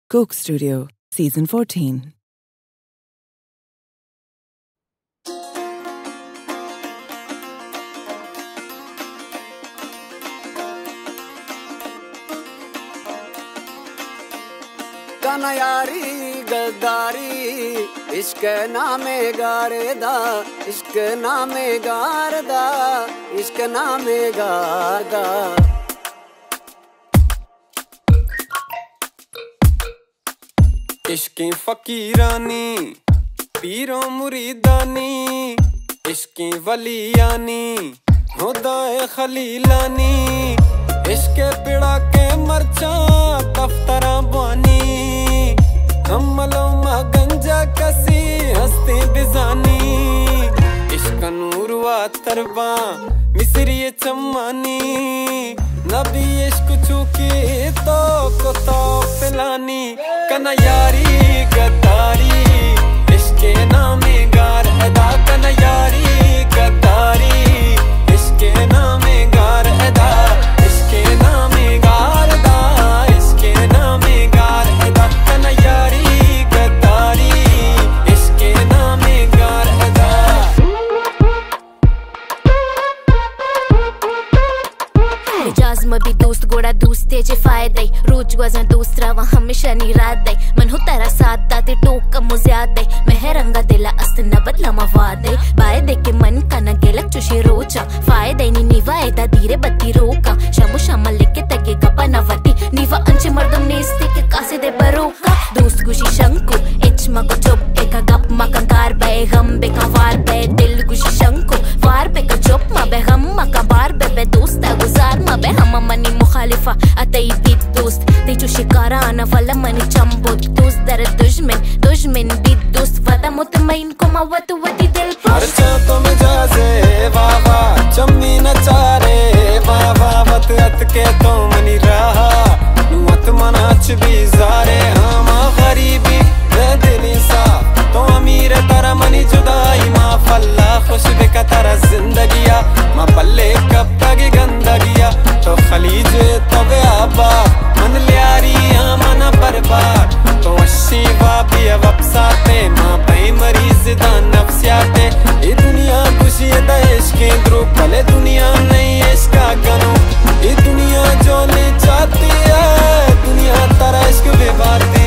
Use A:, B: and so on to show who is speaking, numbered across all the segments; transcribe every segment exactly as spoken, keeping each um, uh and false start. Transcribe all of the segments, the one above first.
A: Coke Studio, Season fourteen.
B: Kanyaari गद्दारी इश्क नामे गारदा इश्क नामे गारदा इश्क नामे गारदा
C: इश्की फकीरानी पीरों मुरीदानी इश्की वलियानी हुदाए खलीलानी इश्के पिड़ा के मरचा दफ्तरा बानी हमलो मा गंजा कसी हस्ती बिजानी इश्क नूरवा तरबा मिसरी चम्मानी नबी इश्क चुकी तो को तो पिलानी कना यारी गद्दारी इश्के नामे गार अदा कना यारी गद्दारी इश्के नामे गार अदा इश्के नामे गार अदा इश्के नामे गार अदा कना यारी गद्दारी इश्के नामे गार अदा
D: Jazz मबी दोस्त गोड़ा दोस्ते चे फायदे रोज वजन दोस्तरा वहाँ हमेशा निराद दे मन हो तेरा साथ दाते टोक कम ज्याद दे मेहरंगा दिला अस्त न बदला मवादे बाय दे के मन का न गेलक चुशी रोचा फायदे नी निवा एदा धीरे बत्ती रोका शमु शमल लेके तगे गपा नवती निवा अंचे मर्दम नेस्ते के कासे दे बरोका दोस्त गुशी शंकु एच मको चुप एका गप मका कार बे गम बे का वार बे दिल गुशी शंकु वार बे का चुप मा बे गम मका बार बे बे दोस्ता गुजार मा बे हम मनी मुखालिफा अतई बीत दोस्त तेजो शिकारा आना वाला मनी चंबोत दोस्त दर दुश्मन दुश्मन बीत दोस्त वदा मुतमईन को मवत वती दिल पर
C: हरचा तुम जाजे वावा चम्मी नचारे वावा वत अत के तो मनी रहा नुअत मनाच भी जारे हम गरीबी रे दिली सा तो अमीर तारा मनी जुदाई मा फल्ला खुश बेका तारा जिंदगिया मा पल्ले कब तक गंदगिया तो खलीज तबे आबा मन लियारी मन बर्बाद तो अशी वाबी वपसाते माँ भाई मरीज दा नफ्सियाते ये दुनिया खुशी देश के द्रुप भले दुनिया नहीं इसका गनो ये दुनिया जो ले जाती है दुनिया तारा इश्क बेबाती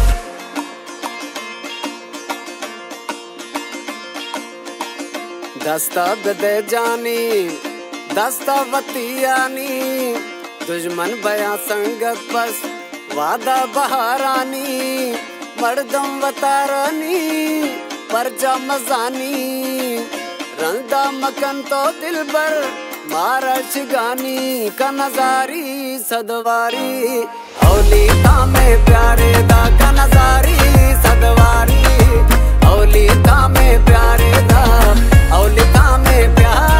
B: दस्ता बदे जानी दस्ता वतियानी दुश्मन बया संगत बस वादा बहारानी मर्दम वतारानी परजा मजानी रंदा मकन तो दिल बर मारा शिगानी का नजारी सदवारी औली तामे प्यारे दा का नजारी सदवारी औली तामे प्यारे दा औली तामे प्यारे